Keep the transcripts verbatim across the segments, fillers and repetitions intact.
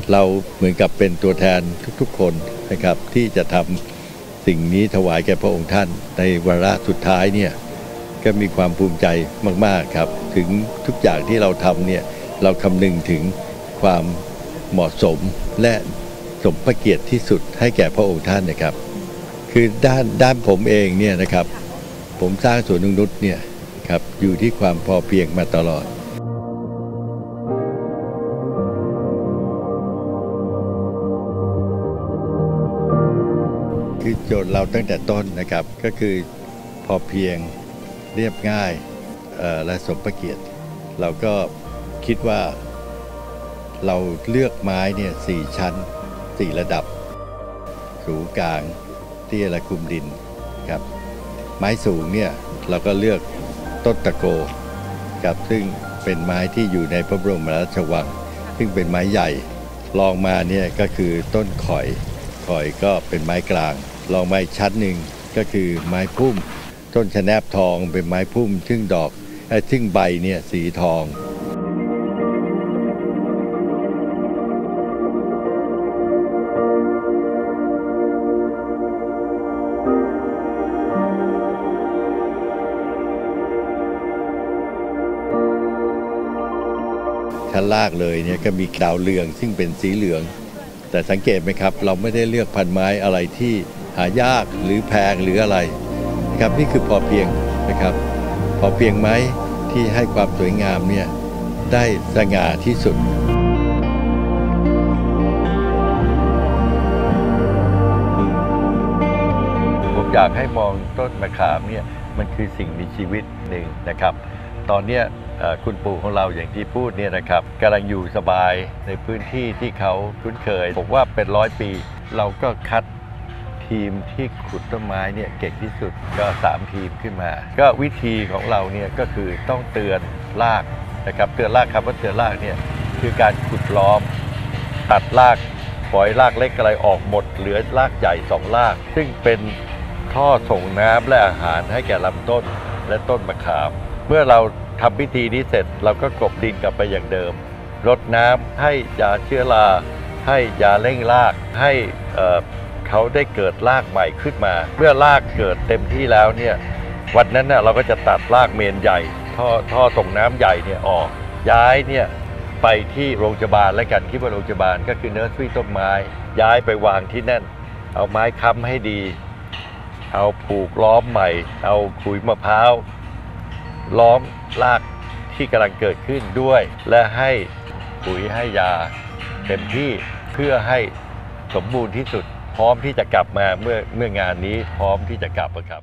เราเหมือนกับเป็นตัวแทนทุกๆคนนะครับที่จะทำสิ่งนี้ถวายแก่พระองค์ท่านในวาระสุดท้ายเนี่ยก็มีความภูมิใจมากๆครับถึงทุกอย่างที่เราทำเนี่ยเราคำนึงถึงความเหมาะสมและสมพระเกียรติที่สุดให้แก่พระองค์ท่านนะครับคือด้านด้านผมเองเนี่ยนะครับผมสร้างสวนนงนุชเนี่ยครับอยู่ที่ความพอเพียงมาตลอดคือโจทย์เราตั้งแต่ต้นนะครับก็คือพอเพียงเรียบง่ายและสมพระเกียรติเราก็คิดว่าเราเลือกไม้เนี่ยสี่ชั้นสี่ระดับสูงกลางเตี้ยและคลุมดินครับไม้สูงเนี่ยเราก็เลือกต้นตะโกครับซึ่งเป็นไม้ที่อยู่ในพระบรมราชวังซึ่งเป็นไม้ใหญ่รองมาเนี่ยก็คือต้นข่อยข่อยก็เป็นไม้กลางรองมาอีกชั้นหนึ่งก็คือไม้พุ่มต้นชะแนบทองเป็นไม้พุ่มซึ่งดอกซึ่งใบเนี่ยสีทองชั้นล่างเลยเนี่ยก็มีดาวเรืองซึ่งเป็นสีเหลืองแต่สังเกตไหมครับเราไม่ได้เลือกพันไม้อะไรที่หายากหรือแพงหรืออะไรนะครับนี่คือพอเพียงนะครับพอเพียงไม้ที่ให้ความสวยงามเนี่ยได้สง่าที่สุดผมอยากให้มองต้นมะขามเนี่ยมันคือสิ่งมีชีวิตหนึ่งนะครับตอนนี้คุณปู่ของเราอย่างที่พูดเนี่ยนะครับกำลังอยู่สบายในพื้นที่ที่เขาคุ้นเคยผมว่าเป็นร้อยปีเราก็คัดทีมที่ขุดต้นไม้เนี่ยเก่งที่สุดก็สามทีมขึ้นมาก็วิธีของเราเนี่ยก็คือต้องเตือนรากนะครับเตือนรากครับว่าเตือนรากเนี่ยคือการขุดล้อมตัดรากปล่อยรากเล็กอะไรออกหมดเหลือรากใหญ่สองรากซึ่งเป็นท่อส่งน้ำและอาหารให้แก่ลำต้นและต้นมะขามเมื่อเราทำพิธีนี้เสร็จเราก็กลบดินกลับไปอย่างเดิมรดน้ำให้ยาเชื้อราให้ยาเร่งรากให้เขาได้เกิดรากใหม่ขึ้นมาเมื่อรากเกิดเต็มที่แล้วเนี่ยวันนั้นน่ะเราก็จะตัดรากเมนใหญ่ท่อท่อส่งน้ำใหญ่เนี่ยออกย้ายเนี่ยไปที่โรงพยาบาลและกันที่ว่าโรงพยาบาลก็คือเนอร์สรี่ต้นไม้ย้ายไปวางที่นั่นเอาไม้ค้ำให้ดีเอาผูกล้อมใหม่เอาขุยมะพร้าวล้อมรากที่กำลังเกิดขึ้นด้วยและให้ปุ๋ยให้ยาเต็มที่เพื่อให้สมบูรณ์ที่สุดพร้อมที่จะกลับมาเมื่อเมื่องานนี้พร้อมที่จะกลับครับ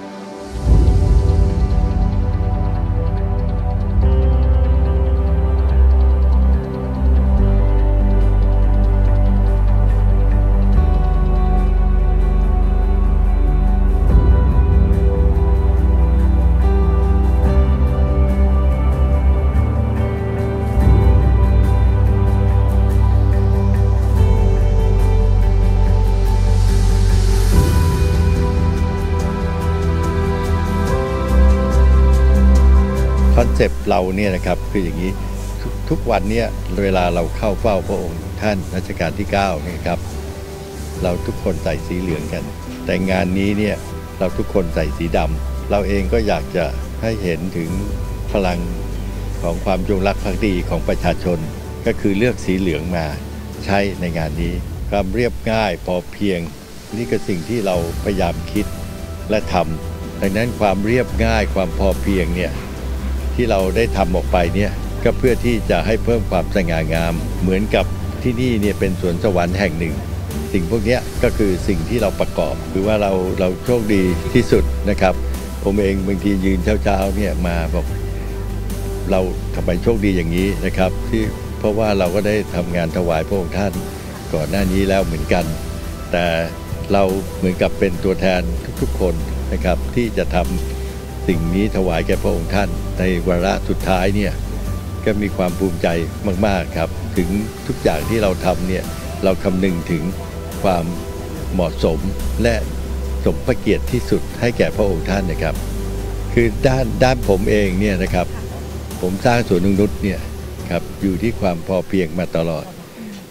คอนเซปต์เราเนี่ยนะครับคืออย่างนี้ทุกวันเนี่ยเวลาเราเข้าเฝ้าพระองค์ท่านรัชกาลที่เก้าเนี่ยครับเราทุกคนใส่สีเหลืองกันแต่งานนี้เนี่ยเราทุกคนใส่สีดำเราเองก็อยากจะให้เห็นถึงพลังของความจงรักภักดีของประชาชนก็คือเลือกสีเหลืองมาใช้ในงานนี้ความเรียบง่ายพอเพียงนี่คือสิ่งที่เราพยายามคิดและทำดังนั้นความเรียบง่ายความพอเพียงเนี่ยที่เราได้ทำออกไปเนี่ยก็เพื่อที่จะให้เพิ่มความสง่างามเหมือนกับที่นี่เนี่ยเป็นสวนสวรรค์แห่งหนึ่งสิ่งพวกนี้ก็คือสิ่งที่เราประกอบคือว่าเราเราโชคดีที่สุดนะครับผมเองบางทียืนเช้าๆเนี่ยมาบอกเราทำไมโชคดีอย่างนี้นะครับที่เพราะว่าเราก็ได้ทำงานถวายพระองค์ท่านก่อนหน้านี้แล้วเหมือนกันแต่เราเหมือนกับเป็นตัวแทนทุกๆคนนะครับที่จะทำสิ่งนี้ถวายแก่พระองค์ท่านในวาระสุดท้ายเนี่ยก็มีความภูมิใจมากๆครับถึงทุกอย่างที่เราทำเนี่ยเราคำนึงถึงความเหมาะสมและสมพระเกียรติที่สุดให้แก่พระองค์ท่านนะครับคือด้านด้านผมเองเนี่ยนะครับผมสร้างสวนนงนุชเนี่ยครับอยู่ที่ความพอเพียงมาตลอด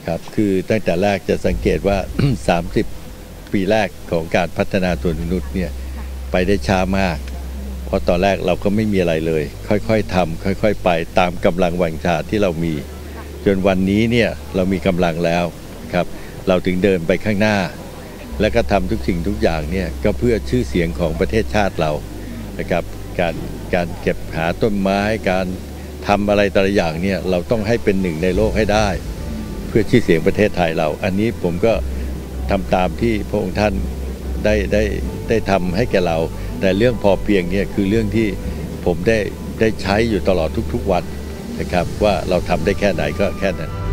ครับคือตั้งแต่แรกจะสังเกตว่า สามสิบ ปีแรกของการพัฒนาตัวมนุษย์เนี่ยไปได้ช้ามากเพราะตอนแรกเราก็ไม่มีอะไรเลยค่อยๆทำค่อยๆไปตามกำลังวังชาที่เรามีจนวันนี้เนี่ยเรามีกำลังแล้วครับเราถึงเดินไปข้างหน้าและก็ทำทุกสิ่งทุกอย่างเนี่ยก็เพื่อชื่อเสียงของประเทศชาติเรานะครับการการเก็บหาต้นไม้การทำอะไรแต่ละอย่างเนี่ยเราต้องให้เป็นหนึ่งในโลกให้ได้เพื่อชื่อเสียงประเทศไทยเราอันนี้ผมก็ทำตามที่พระองค์ท่านได้ได้ได้ทำให้แก่เราแต่เรื่องพอเพียงเนี่ยคือเรื่องที่ผมได้ได้ใช้อยู่ตลอดทุกๆวันนะครับว่าเราทำได้แค่ไหนก็แค่นั้น